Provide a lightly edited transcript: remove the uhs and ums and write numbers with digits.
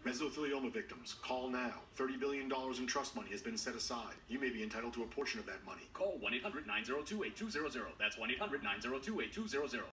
Mesothelioma victims, call now. $30 billion in trust money has been set aside. You may be entitled to a portion of that money. Call 1-800-902-8200. That's 1-800-902-8200.